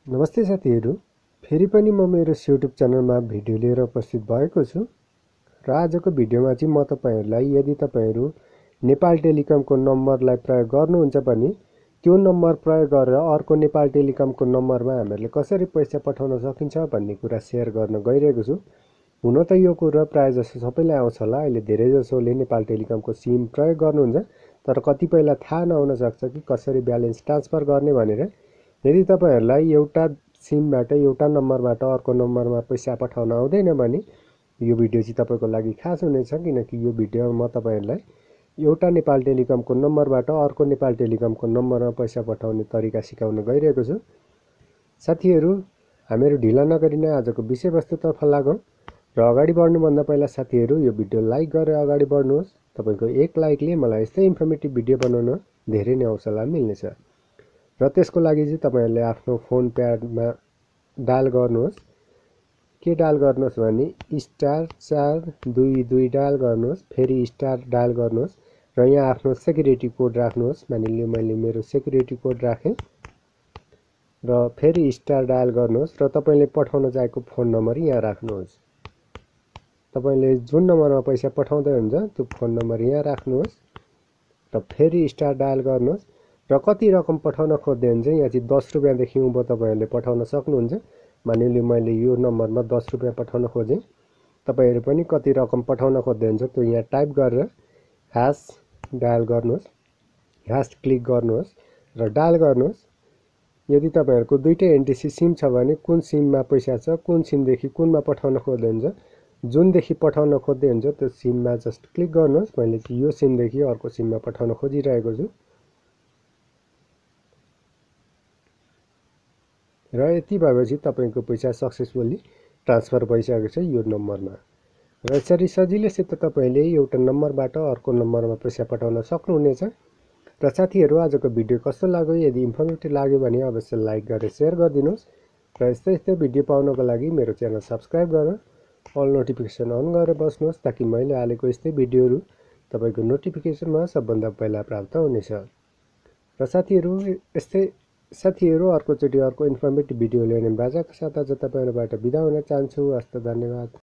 नमस्ते साथीहरू, फेरि पनि म मेरो युट्युब च्यानलमा भिडियो लिएर उपस्थित भएको छु र आजको भिडियोमा चाहिँ म तपाईहरुलाई यदि तपाईहरु नेपाल टेलिकमको नम्बरलाई प्रयोग गर्नुहुन्छ भने त्यो नम्बर प्रयोग गरेर अर्को नेपाल टेलिकमको नम्बरमा हामीहरूले कसरी पैसा पठाउन सकिन्छ भन्ने कुरा शेयर गर्न गइरहेको छु। हुन त यो कुरा प्राय जसो सबैलाई आउँछ होला। अहिले धेरै जसोले नेपाल टेलिकमको सिम प्रयोग गर्नुहुन्छ, तर कतिपयलाई थाहा नहुन सक्छ कि कसरी ब्यालेन्स ट्रान्सफर गर्ने भनेर। यदि तपाईहरुलाई एउटा सिमबाट एउटा नम्बरबाट अर्को नम्बरमा पैसा पठाउन आउँदैन भने यो भिडियो चाहिँ तपाईको लागि खास हुनेछ, किनकि यो भिडियोमा म तपाईहरुलाई एउटा नेपाल टेलिकमको नम्बरबाट अर्को नेपाल टेलिकमको नम्बरमा पैसा पठाउने तरिका सिकाउन गइरहेको छु। साथीहरू, हामीहरू ढिला नगरिन आजको विषयवस्तुतर्फ लागौं र अगाडि बढ्नुभन्दा पहिला साथीहरू यो भिडियो लाइक गरेर अगाडि बढ्नुहोस्। तपाईको एक लाइकले मलाई यस्तै इन्फर्मेटिभ भिडियो बनाउन धेरै नै हौसला मिल्नेछ। र त्यसको लागि चाहिँ तपाईहरुले आफ्नो फोन प्याडमा डायल गर्नुहोस्। के डायल गर्नुहोस् भने *422 डायल गर्नुहोस्, फेरि स्टार डायल गर्नुहोस् र यहाँ आफ्नो सेक्युरिटी कोड राख्नुहोस्। मानिलियो मैले मेरो सेक्युरिटी कोड राखेँ र फेरि स्टार डायल गर्नुहोस् र तपाईले पठाउन चाहेको फोन नम्बर यहाँ राख्नुहोस्। तपाईले जुन नम्बरमा पैसा पठाउँदै हुनुहुन्छ त्यो फोन नम्बर यहाँ राख्नुहोस् र फेरि स्टार डायल गर्नुहोस् र कति रकम पठाउन खोज्दै हुन्छ यहाँ चाहिँ 10 रुपैयाँ देखि उँभो तपाईहरुले पठाउन सक्नुहुन्छ। मानिलियो मैले यो नम्बरमा 10 रुपैयाँ पठाउन खोजेँ। तपाईहरु पनि कति रकम पठाउन खोज्दै हुन्छ त्यो यहाँ टाइप गरेर # डायल गर्नुहोस्, # क्लिक गर्नुहोस् र डायल गर्नुहोस्। यदि तपाईहरुको दुईटै एनटिसी सिम छ भने कुन सिममा पैसा छ, कुन सिमदेखि कुनमा पठाउन खोज्दै हुन्छ, जुनदेखि पठाउन खोज्दै हुन्छ त्यो सिममा जस्ट क्लिक गर्नुहोस्। मैले चाहिँ यो सिमदेखि अर्को सिममा पठाउन खोजिरहेको छु र यति भएपछि तपाईको पैसा सक्सेसफुली ट्रान्सफर भइसकेको छ यो नम्बरमा। र यसरी सजिलैसित तपाईले एउटा नम्बरबाट अर्को नम्बरमा पैसा पठाउन सक्नुहुनेछ। र साथीहरू, आजको भिडियो कस्तो लाग्यो? यदि इन्फर्मेटिभ लाग्यो भने अवश्य लाइक गरेर शेयर गरिदिनुहोस् र यस्तै भिडियो पाउनको लागि मेरो च्यानल सब्स्क्राइब गरेर अल नोटिफिकेसन अन गरेर बस्नुहोस्, ताकि मैले हालेको यस्तै भिडियोहरू तपाईको नोटिफिकेसनमा सबभन्दा पहिला प्राप्त हुनेछ। र साथीहरू अर्कोचोटि अर्को इन्फर्मेटिभ भिडियो ल्याउने बाचाका साथ आज तपाईहरुबाट बिदा हुन चाहन्छु। हस्त, धन्यवाद।